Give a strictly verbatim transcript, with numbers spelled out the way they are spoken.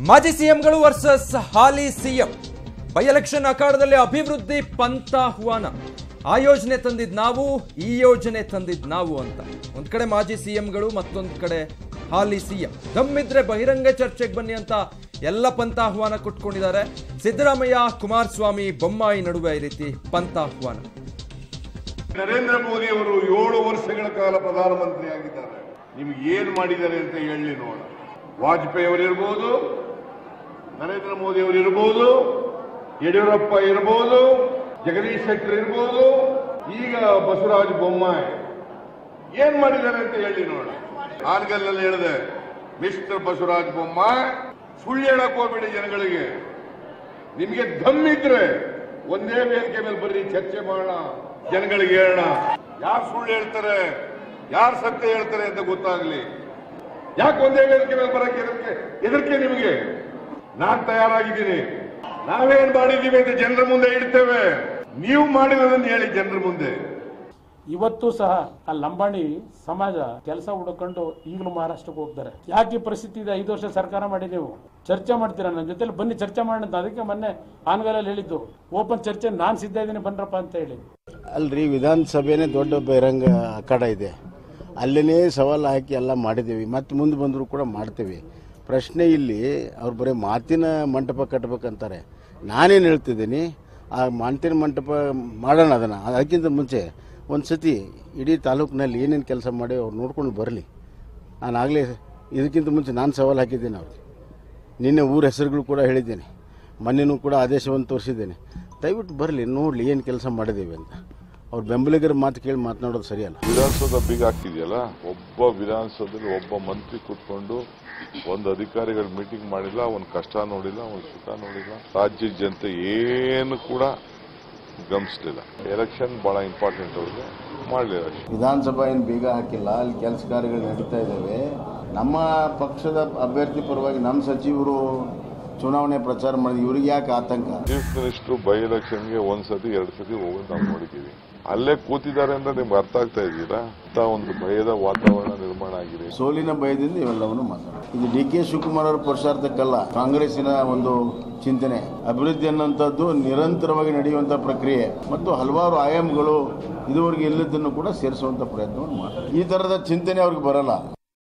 ಮಾಜಿ ಸಿಎಂಗಳು ವರ್ಸಸ್ ಹಾಲಿ ಸಿಎಂ ಬೈ ಎಲೆಕ್ಷನ್ ಅಖಾಡದಲ್ಲಿ ಅಭಿವೃದ್ಧಿ ಪಂಥಾಹ್ವಾನ. ಆ ಯೋಜನೆ ತಂದಿದ್ ನಾವು, ಈ ಯೋಜನೆ ತಂದಿದ್ ನಾವು ಅಂತ ಒಂದ್ ಕಡೆ ಮಾಜಿ ಸಿಎಂಗಳು, ಮತ್ತೊಂದ್ ಕಡೆ ಹಾಲಿ ಸಿಎಂ. ದಮ್ಮಿದ್ರೆ ಬಹಿರಂಗ ಚರ್ಚೆಗೆ ಬನ್ನಿ ಅಂತ ಎಲ್ಲ ಪಂಥಾಹ್ವಾನ ಕೊಟ್ಕೊಂಡಿದ್ದಾರೆ. ಸಿದ್ದರಾಮಯ್ಯ, ಕುಮಾರಸ್ವಾಮಿ, ಬೊಮ್ಮಾಯಿ ನಡುವೆ ಈ ರೀತಿ ಪಂಥಾಹ್ವಾನ. ನರೇಂದ್ರ ಮೋದಿ ಅವರು ಏಳು ವರ್ಷಗಳ ಕಾಲ ಪ್ರಧಾನಮಂತ್ರಿ ಆಗಿದ್ದಾರೆ. ನಿಮ್ಗೆ ಏನ್ ಮಾಡಿದ್ದಾರೆ ಅಂತ ಹೇಳಿ ನೋಡ. ವಾಜಪೇಯಿ ಅವರಿರ್ಬೋದು, ನರೇಂದ್ರ ಮೋದಿ ಅವರು ಇರ್ಬೋದು, ಯಡಿಯೂರಪ್ಪ ಇರ್ಬೋದು, ಜಗದೀಶ್ ಶೆಟ್ಟರ್ ಇರ್ಬೋದು, ಈಗ ಬಸವರಾಜ ಬೊಮ್ಮಾಯಿ ಏನ್ ಮಾಡಿದ್ದಾರೆ ಅಂತ ಹೇಳಿ ನೋಡ. ಹಾನಗಲ್ನಲ್ಲಿ ಹೇಳಿದೆ, ಮಿಸ್ಟರ್ ಬಸವರಾಜ ಬೊಮ್ಮಾಯಿ ಸುಳ್ಳು ಹೇಳಕ್ ಹೋಗ್ಬೇಡಿ ಜನಗಳಿಗೆ. ನಿಮ್ಗೆ ದಮ್ಮಿದ್ರೆ ಒಂದೇ ವೇದಿಕೆ ಮೇಲೆ ಬರ್ರಿ, ಚರ್ಚೆ ಮಾಡೋಣ, ಜನಗಳಿಗೆ ಹೇಳೋಣ. ಯಾರು ಸುಳ್ಳು ಹೇಳ್ತಾರೆ, ಯಾರು ಸತ್ಯ ಹೇಳ್ತಾರೆ ಅಂತ ಗೊತ್ತಾಗ್ಲಿ. ಯಾಕೆ ಒಂದೇ ವೇದಿಕೆ ಮೇಲೆ ಬರಕ್ಕೆ ಎದಕ್ಕೆ ಎದಕ್ಕೆ ನಿಮಗೆ? ನಾನ್ ತಯಾರಾಗಿದ್ದೀನಿ. ನಾವೇನ್ ಮಾಡಿದ್ದೀವಿ ಅಂತ ಜನರ ಮುಂದೆ ಇಡ್ತೇವೆ. ನೀವು ಮಾಡಿರೋದನ್ನ ಹೇಳಿ ಜನರ ಮುಂದೆ. ಇವತ್ತು ಸಹ ಆ ಲಂಬಾಣಿ ಸಮಾಜ ಕೆಲಸ ಹುಡುಕೊಂಡು ಈಗಲೂ ಮಹಾರಾಷ್ಟ್ರಕ್ಕೆ ಹೋಗ್ತಾರೆ. ಯಾಕೆ ಪರಿಸ್ಥಿತಿ ಇದೆ? ಐದು ವರ್ಷ ಸರ್ಕಾರ ಮಾಡಿ ನೀವು ಚರ್ಚೆ ಮಾಡ್ತೀರಾ, ನನ್ನ ಜೊತೆಲಿ ಬನ್ನಿ ಚರ್ಚೆ ಮಾಡೋಣ. ಅದಕ್ಕೆ ಮೊನ್ನೆ ಆನ್ಗಲಲ್ಲಿ ಹೇಳಿದ್ದು, ಓಪನ್ ಚರ್ಚೆ ನಾನ್ ಸಿದ್ಧ ಇದ್ದೀನಿ ಬನ್ರಪ್ಪ ಅಂತ ಹೇಳಿ. ಅಲ್ರಿ, ವಿಧಾನಸಭೆನೇ ದೊಡ್ಡ ಬಹಿರಂಗ ಅಖಾಡ ಇದೆ. ಅಲ್ಲೇ ಸವಾಲು ಹಾಕಿ ಎಲ್ಲ ಮಾಡಿದ್ದೀವಿ, ಮತ್ತೆ ಮುಂದೆ ಬಂದರೂ ಕೂಡ ಮಾಡ್ತೀವಿ. ಪ್ರಶ್ನೆ ಇಲ್ಲಿ ಅವ್ರು ಬರೀ ಮಾತಿನ ಮಂಟಪ ಕಟ್ಟಬೇಕಂತಾರೆ. ನಾನೇನು ಹೇಳ್ತಿದ್ದೀನಿ, ಆ ಮಾತಿನ ಮಂಟಪ ಮಾಡೋಣ. ಅದನ್ನು ಅದಕ್ಕಿಂತ ಮುಂಚೆ ಒಂದು ಸತಿ ಇಡೀ ತಾಲೂಕಿನಲ್ಲಿ ಏನೇನು ಕೆಲಸ ಮಾಡಿ ಅವ್ರು ನೋಡ್ಕೊಂಡು ಬರಲಿ. ನಾನು ಆಗಲೇ ಇದಕ್ಕಿಂತ ಮುಂಚೆ ನಾನು ಸವಾಲು ಹಾಕಿದ್ದೀನಿ ಅವ್ರಿಗೆ. ನಿನ್ನೆ ಊರ ಹೆಸರುಗಳು ಕೂಡ ಹೇಳಿದ್ದೇನೆ, ಮೊನ್ನೆನೂ ಕೂಡ ಆದೇಶವನ್ನು ತೋರಿಸಿದ್ದೇನೆ. ದಯವಿಟ್ಟು ಬರಲಿ, ನೋಡಲಿ ಏನು ಕೆಲಸ ಮಾಡಿದ್ದೀವಿ ಅಂತ. ಅವ್ರ ಬೆಂಬಲಿಗರ ಮಾತು ಕೇಳಿ ಮಾತನಾಡೋದು ಸರಿಯಲ್ಲ. ವಿಧಾನಸೌಧ ಬೀಗ ಹಾಕಿದೆಯಲ್ಲ, ಒಬ್ಬ ವಿಧಾನಸೌಧದಲ್ಲಿ ಒಬ್ಬ ಮಂತ್ರಿ ಕೂತ್ಕೊಂಡು ಒಂದು ಅಧಿಕಾರಿಗಳ ಮೀಟಿಂಗ್ ಮಾಡಿಲ್ಲ, ಒಂದು ಕಷ್ಟ ನೋಡಿಲ್ಲ, ಒಂದು ಸುಖ ನೋಡಿಲ್ಲ. ರಾಜ್ಯ ಜನತೆ ಏನು ಕೂಡ ಗಮನಿಸಲಿಲ್ಲ. ಎಲೆಕ್ಷನ್ ಬಹಳ ಇಂಪಾರ್ಟೆಂಟ್ ಅವ್ರಿಗೆ, ಮಾಡಲಿಲ್ಲ. ವಿಧಾನಸಭಾ ಏನು ಬೀಗ ಹಾಕಿಲ್ಲ, ಅಲ್ಲಿ ಕೆಲಸ ಕಾರ್ಯಗಳು ನಡೀತಾ ಇದ್ದಾವೆ. ನಮ್ಮ ಪಕ್ಷದ ಅಭ್ಯರ್ಥಿ ಪರವಾಗಿ ನಮ್ಮ ಸಚಿವರು ಚುನಾವಣೆ ಪ್ರಚಾರ ಮಾಡಿದ, ಇವ್ರಿಗೆ ಯಾಕೆ ಆತಂಕ? ಚೀಫ್ ಮಿನಿಸ್ಟರ್ ಬೈ ಎಲೆಕ್ಷನ್ಗೆ ಒಂದ್ ಸತಿ ಎರಡು ಸತಿ ಹೋಗೋದು ನಾವು ನೋಡಿದ್ದೀವಿ. ಅಲ್ಲೇ ಕೂತಿದ್ದಾರೆ ಅಂತ ನಿಮ್ಗೆ ಅರ್ಥ ಆಗ್ತಾ ಇದ್ದೀರಾ? ಅಂತ ಒಂದು ಭಯದ ವಾತಾವರಣ ನಿರ್ಮಾಣ ಆಗಿದೆ. ಸೋಲಿನ ಭಯದಿಂದ ಇವೆಲ್ಲವನ್ನು ಮಾತಾಡ. ಇದು ಡಿ ಕೆ ಶಿವಕುಮಾರ್ ಅವರ ಪುರುಷಾರ್ಥಕ್ಕಲ್ಲ, ಕಾಂಗ್ರೆಸ್ಸಿನ ಒಂದು ಚಿಂತನೆ. ಅಭಿವೃದ್ಧಿ ಅನ್ನುವಂಥದ್ದು ನಿರಂತರವಾಗಿ ನಡೆಯುವಂತಹ ಪ್ರಕ್ರಿಯೆ ಮತ್ತು ಹಲವಾರು ಆಯಾಮಗಳು ಇದುವರೆಗೆ ಇಲ್ಲದನ್ನು ಕೂಡ ಸೇರಿಸುವಂತ ಪ್ರಯತ್ನವನ್ನು ಮಾಡ್ತಾರೆ. ಈ ತರದ ಚಿಂತನೆ ಅವ್ರಿಗೆ ಬರಲ್ಲ.